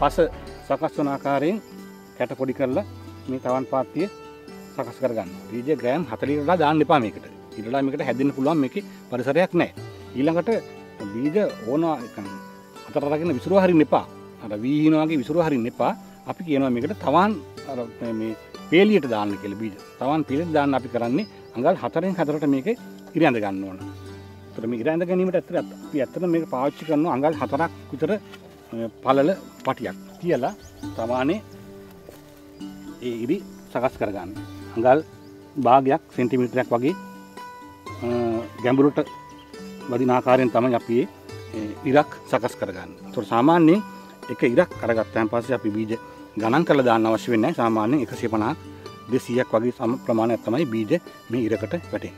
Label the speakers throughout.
Speaker 1: පස සකස් වන ආකාරයෙන් කැට පොඩි කරලා මේ තවන් පාත්තිය සකස් කරගන්න. බීජ ග්‍රෑම් 40කට දාන්න එපා මේකට. ඊට වඩා මේකට හැදෙන්න පුළුවන් මේකේ පරිසරයක් නැහැ. ඊළඟට බීජ ඕන අතට අරගෙන විසිරුවා හරින්න එපා. අර වීහින වගේ විසිරුවා හරින්න එපා. අපි කියනවා මේකට තවන් අර මේ පේලියට දාන්න කියලා බීජ. තවන් පේලියට දාන්න අපි කරන්නේ අඟල් 4න් 4ට මේකේ ඉර ඇඳ ගන්න ඕන. ඒතර මේ ඉර ඇඳ ගැනීමට අපි ඇත්තට මේක පාවිච්චි කරනවා අඟල් 4ක් විතර පළල පටියක් තියලා තවානේ ඒ ඉරි සකස් කරගන්න. අඟල් භාගයක් සෙන්ටිමීටරයක් වගේ ගැඹුරට වදින ආකාරයෙන් තමයි අපි ඉරක් සකස් කරගන්නේ. ඒතර සාමාන්‍යයෙන් එක ඉරක් අරගත්තාන් පස්සේ අපි බීජ ගණන් කරලා දාන්න අවශ්‍ය වෙන්නේ නැහැ. සාමාන්‍යයෙන් 150ක් 200ක් වගේ සම ප්‍රමාණයක් තමයි බීජ මේ ඉරකට වැටෙන්නේ.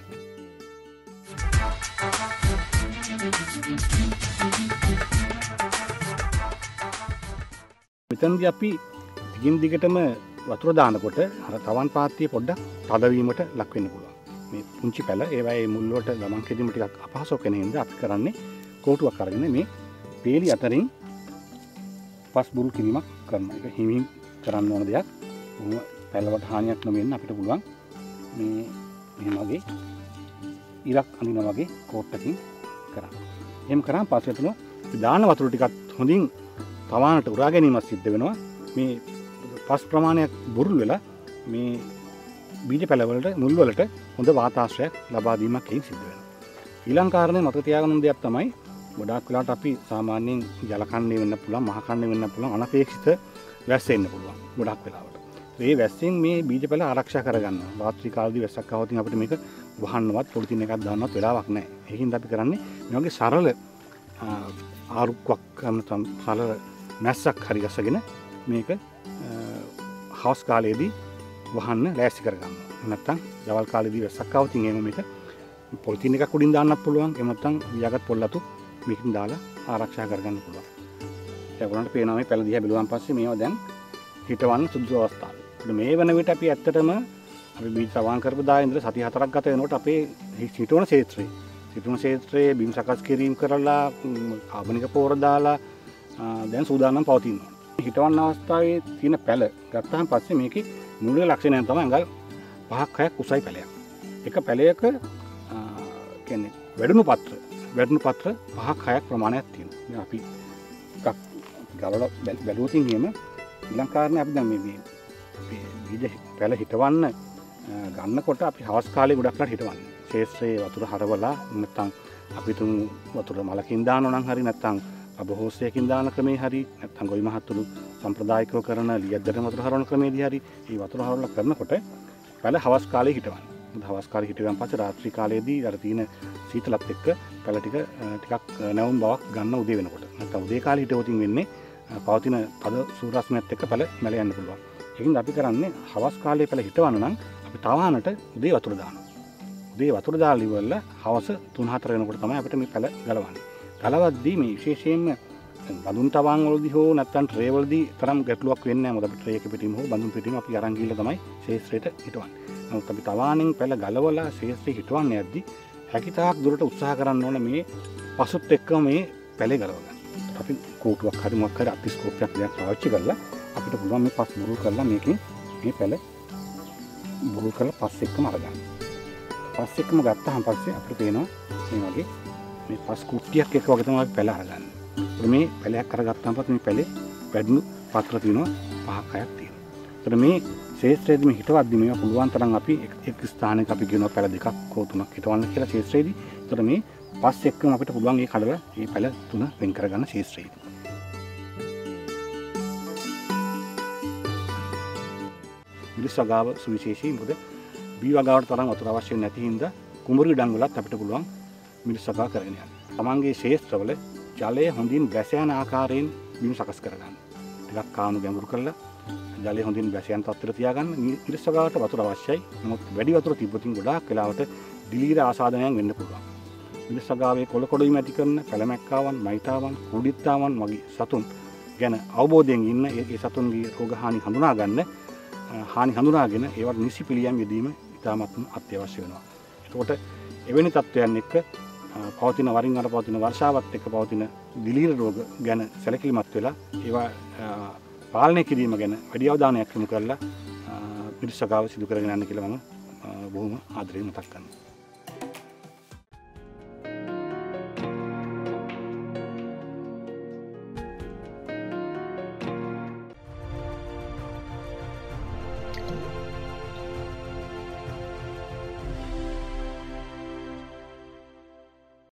Speaker 1: මෙතනදී අපි දිගින් දිගටම වතුර දානකොට අර තවන් පාත්තිය පොඩ්ඩක් තදවීමට ලක් වෙන්න පුළුවන්. මේ පුංචි පැල ඒවායේ මුල් වලට ගමන් කිරීම ටිකක් අපහසු කෙනෙක් හින්දා අපි කරන්නේ කෝටුවක් අරගෙන මේ පේලි අතරින් පස් බුරු කිරීමක් කරනවා. ඒක හිමින් කරන්න ඕන දෙයක්. මොන පැලවට හානියක් නොවෙන්න අපිට පුළුවන් මේ මෙහෙම වගේ ඉරක් අඳිනා වගේ කෝට්ටකින් කරන්න. එහෙම කරාම පස්සේ තුන දාන වතුර ටිකත් හොඳින් තවානට උරා ගැනීමක් සිද්ධ වෙනවා. මේ පස් ප්‍රමාණයක් බුරුල් වෙලා මේ බීජ පැලවලට මුල් වලට හොඳ වාතාශ්‍රයක් ලබා දීමක් එයින් සිද්ධ වෙනවා. ඊළඟ කාරණේ මතක තියාගන්න දෙයක් තමයි ගොඩාක් වෙලාවට අපි සාමාන්‍යයෙන් ජල කන්නේ වෙන්න පුළුවන්, මහ කන්නේ වෙන්න පුළුවන්, අනපේක්ෂිත වැස්ස එන්න පුළුවන් ගොඩාක් වෙලාවට. මේ වැස්සෙන් මේ බීජ පැල ආරක්ෂා කරගන්නවා. රාත්‍රී කාලේදී වැස්සක් આવොත් අපිට මේක වහන්නවත් පොලිතින් එකක් දාන්නවත් වෙලාවක් නැහැ. ඒකින්ද අපි කරන්නේ මේ වගේ සරල ආරුක්කක් කරන සරල මැස්සක් හරි ගසගෙන මේක හවස් කාලයේදී වහන්න ලෑස්ති කරගන්නවා. නැත්තම් දවල් කාලේදී වැස්සක් આવොත් එහෙම මේක පොලිතින් එකක් උඩින් දාන්නත් පුළුවන්. එහෙම නැත්තම් වියාගත් පොල්ලතු මේකෙන් දාලා ආරක්ෂා කරගන්න පුළුවන්. ඒගොල්ලන්ට පේනවා මේ පැල දිහා බැලුවාන් පස්සේ මේවා දැන් හිටවන්න සුදුසු අවස්ථාව. මේ වෙන විට අපි ඇත්තටම අපි බීජ සවාන් කරපු දා ඉඳලා සති 4ක් ගත වෙනකොට අපේ හිටවන ක්ෂේත්‍රයේ බිම් සකස් කිරීම කරලා කාබනික පොර දාලා දැන් සූදානම් පවතිනවා. හිටවන්න අවස්ථාවේ තියෙන පැල ගත්තාන් පස්සේ මේකේ මූලික ලක්ෂණය තමයි අඟල් 5ක් 6ක් උසයි පැලයක්. එක පැලයක කියන්නේ වැඩුණු පත්‍ර 5ක් 6ක් ප්‍රමාණයක් තියෙනවා. අපි ටිකක් ගලවලා බැලුවොත් එහෙම ඊළඟ කාරණේ අපි දැන් මේ බීජ පැල හිටවන්න ගන්නකොට අපි හවස් කාලේ ගොඩක් ලාට හිටවන්නේ. ශේෂ්ත්‍රයේ වතුර හරවලා නැත්නම් අපි තුන් වතුර මලකින් දානවා නම් හරි නැත්නම් අබහෝසයකින් දාන ක්‍රමේ හරි නැත්නම් ගොවි මහත්තුළු සම්ප්‍රදායිකව කරන ලියද්දට වතුර හරවන ක්‍රමේදී හරි මේ වතුර හරවලා කරනකොට පැල හවස් කාලේ හිටවන්නේ. හවස් කාලේ හිටුවන් පස්සේ රාත්‍රී කාලයේදී අර තියෙන සීතලත් එක්ක පැල ටිකක් නැවුම් බවක් ගන්න උදේ වෙනකොට. නැත්නම් උදේ කාලේ හිටවොතින් වෙන්නේ පවතින පද සූර්යාස්මයත් එක්ක පැල මැල යන්න පුළුවන්. ඒකින්ද අපි කරන්නේ හවස් කාලේ පැල හිටවන්න නම් අපි තවානට උදේ වතුර දානවා. උදේ වතුර දාලා ඉවරලා හවස 3-4 වෙනකොට තමයි අපිට මේ පැල ගලවන්නේ. ගලවද්දී මේ විශේෂයෙන්ම බඳුන් තවාන් වලදී හෝ නැත්නම් ට්‍රේ වලදී තරම් ගැටලුවක් වෙන්නේ නැහැ. මොකද අපි ට්‍රේ එක පිටින්ම හෝ බඳුන් පිටින්ම අපි අරන් ගිහලා තමයි ශේෂ්ත්‍රයට හිටවන්නේ. නමුත් අපි තවාණෙන් පැල ගලවලා ශේෂ්ත්‍රය හිටවන්න යද්දී හැකිතාක් දුරට උත්සාහ කරන්න ඕන මේ පසුත් එක්කම මේ පැලේ ගලව ගන්න. අපි කෝටුවක් හරි මොකක් හරි අතිස්කෝපයක් දෙයක් පාවිච්චි කරලා අපිට පුළුවන් මේ පස් බුරුල් කරලා මේකෙන් මේ පැල බුරුල් කරලා පස් එක්කම අරගන්න. පස් එක්කම ගත්තාම පස්සේ අපිට පේනවා මේ වගේ මේ පස් කුට්ටියක් එක වගේ තමයි අපි පැල අරගන්නේ. මේ පැලයක් අරගත්තාම පස්සේ මේ පැලේ වැඩිණු පත්‍ර තියෙනවා 5ක් 6ක් තියෙනවා. ඒතර මේ ශේෂ්ත්‍රයේදී මේ හිටවද්දි මේවා පුළුවන් තරම් අපි එක් ස්ථානයක අපි කියනවා පැල දෙකක් හෝ තුනක් හිටවන්න කියලා ශේෂ්ත්‍රයේදී. ඒතර මේ පස් එක්කම අපිට පුළුවන් මේ කඩලා මේ පැල තුන වෙන් කරගන්න ශේෂ්ත්‍රයේදී. මිරිස් වගාව සුවිශේෂී. මොකද බී වගාවට තරම් වතුර අවශ්‍ය නැති හින්දා කුඹුරු ඉඩම් වලත් අපිට පුළුවන් මිරිස් වගාව කරගෙන යන්න. තමන්ගේ ශේෂ්ත්‍රවල ජලය හොඳින් බැස යන ආකාරයෙන් බිම් සකස් කරගන්න. ටිකක් කාණු ගැඹුරු කරලා ජලය හොඳින් බැස යන තත්ත්වයට තියාගන්න. මිරිස් වගාවට වතුර අවශ්‍යයි. නමුත් වැඩි වතුර තිබ්බොත් ගොඩාක් වෙලාවට දිලීර ආසාදනයන් වෙන්න පුළුවන්. මිරිස් වගාවේ කොළ කොඩුයිම ඇති කරන පැලමැක්කාවන්, මයිතාවන්, කුඩිත්තාවන් වගේ සතුන් ගැන අවබෝධයෙන් ඉන්න ඒ සතුන්ගේ රෝග හානි හඳුනා ගන්න හඳුනාගෙන ඒවට නිසි පිළියම් යෙදීම ඉතාමත්ම අත්‍යවශ්‍ය වෙනවා. එතකොට එවැනි තත්ත්වයන් එක්ක පවතින වරින් වර පවතින වර්ෂාවත් එක්ක පවතින දිලීර රෝග ගැන සැලකිලිමත් වෙලා ඒවා පාලනය කිරීම ගැන වැඩි අවධානයක් යොමු කරලා පිරිසගාව සිදු කරගෙන යන්න කියලා මම බොහොම ආදරයෙන් මතක් කරනවා.